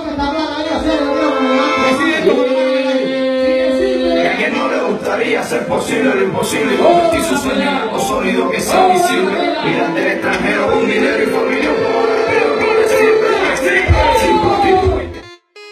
Hacer posible lo imposible y convertir su sueño en algo sólido que sea visible. Mirar del extranjero con dinero y familia, pero no te sirve, sin prostituirte.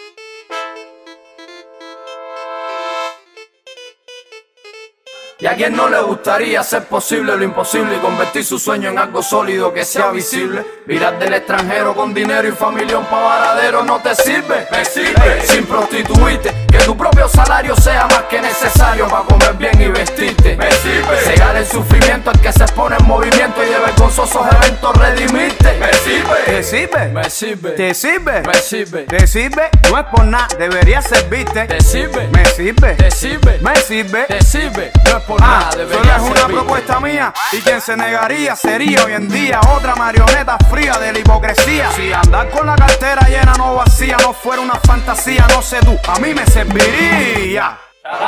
Y a quien no le gustaría hacer posible lo imposible y convertir su sueño en algo sólido que sea visible. Mirar del extranjero con dinero y familia, un pavaradero no te sirve, me sirve. Sin prostituirte, que tu propio salario sea más que necesario para comer bien y vestirte, me sirve. Cegar el sufrimiento al que se expone en movimiento y de vergonzosos eventos redimirte, me sirve. ¿Te sirve? Me sirve. ¿Te sirve? Me sirve. ¿Te sirve? No es por nada, debería servirte. ¿Te sirve? ¿Me sirve? ¿Te sirve? ¿Me sirve? ¿Te sirve? No es por nada, solo debería es una servirte. propuesta mía y quien se negaría sería hoy en día otra marioneta fría de la hipocresía. Si andar con la cartera llena no vacía no fuera una fantasía, no sé tú, a mí me serviría.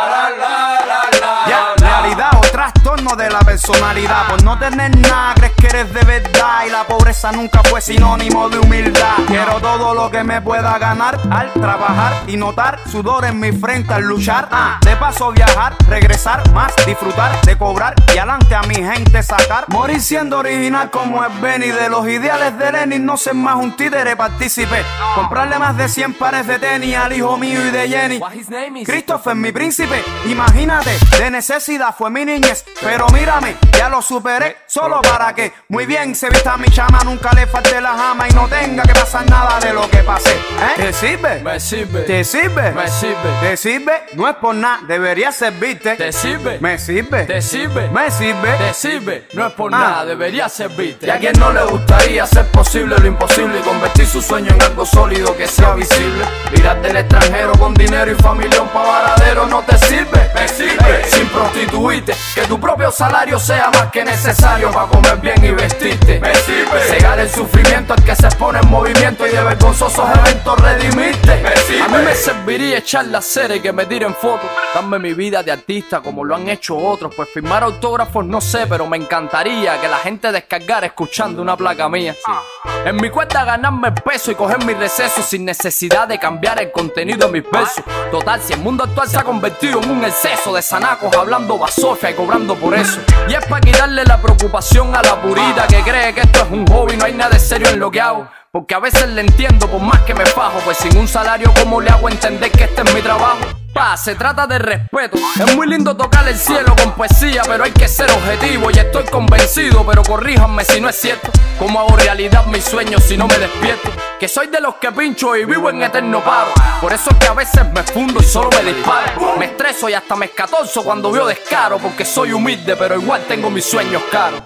Ya, realidad o trastorno de la personalidad. Por no tener nada crees que eres de verdad y la pobreza nunca fue sinónimo de humildad. Quiero todo lo que me pueda ganar al trabajar y notar sudor en mi frente al luchar. De paso viajar, regresar más, disfrutar de cobrar y adelante a mi gente sacar. Morir siendo original como es Benny. De los ideales de Lenin no ser más un títere partícipe. Comprarle más de 100 pares de tenis al hijo mío y de Jenny. Christopher mi príncipe. Imagínate, de necesidad fue mi niñez, pero mírame, ya lo superé, solo para que muy bien se vista mi chama, nunca le falte la jama y no tenga que pasar nada de lo que pasé. ¿Te sirve? Me sirve. ¿Te sirve? Me sirve. ¿Te sirve? No es por nada, debería servirte. ¿Te sirve? ¿Me sirve? ¿Te sirve? ¿Me sirve? ¿Te sirve? No es por nada, debería servirte. Y a quien no le gustaría hacer posible lo imposible y convertir su sueño en algo sólido que sea visible. Mirar del extranjero con dinero y familia, un pavaradero no te sirve, me sirve. Sin prostituirte, que tu propio salario sea más que necesario para comer bien y vestirte, me sirve. Cegar el sufrimiento al que se expone en movimiento y de vergonzosos eventos redimirte, me sirve. A mí me serviría echar la cera y que me tiren fotos, darme mi vida de artista como lo han hecho otros. Pues firmar autógrafos no sé, pero me encantaría que la gente descargara escuchando una placa mía. En mi cuenta ganarme el peso y coger mi receso sin necesidad de cambiar el contenido de mis versos. Total, si el mundo actual se ha convertido en un exceso de sanacos hablando basofia y cobrando por eso. Y es para quitarle la preocupación a la purita que cree que esto es un hobby, no hay nada de serio en lo que hago. Porque a veces le entiendo por más que me fajo, pues sin un salario ¿cómo le hago entender que este es mi trabajo? Se trata de respeto. Es muy lindo tocar el cielo con poesía, pero hay que ser objetivo y estoy convencido, pero corríjanme si no es cierto. ¿Cómo hago realidad mis sueños si no me despierto? Que soy de los que pincho y vivo en eterno paro. Por eso es que a veces me fundo y solo me disparo. Me estreso y hasta me escatorzo cuando veo descaro, porque soy humilde pero igual tengo mis sueños caros.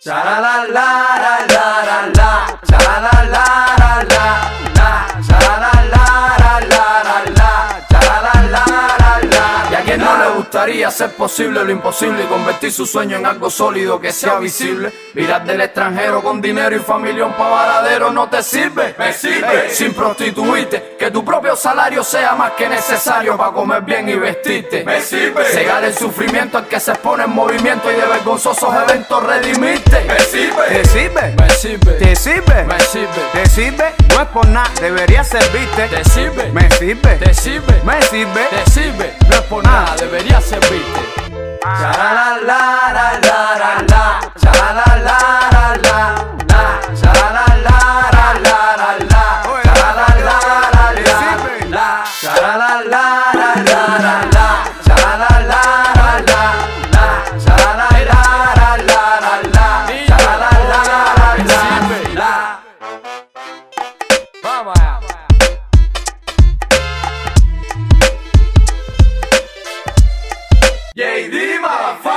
Y a quien no le gustaría hacer posible lo imposible y convertir su sueño en algo sólido que sea visible. Mirar del extranjero con dinero y familia, un pavaradero no te sirve, me sirve. Sin prostituirte, que tu propio salario sea más que necesario para comer bien y vestirte, me sirve. Cegar el sufrimiento al que se expone en movimiento y de vergonzosos eventos redimirte, me sirve. ¿Te sirve? Me sirve. ¿Te sirve? Me sirve. ¿Te sirve? No es por nada, debería servirte. ¿Te sirve? ¿Me sirve? ¿Te sirve? ¿Me sirve? ¿Te sirve? No es por nada, debería servirte. Vamos allá. JD, motherfucker.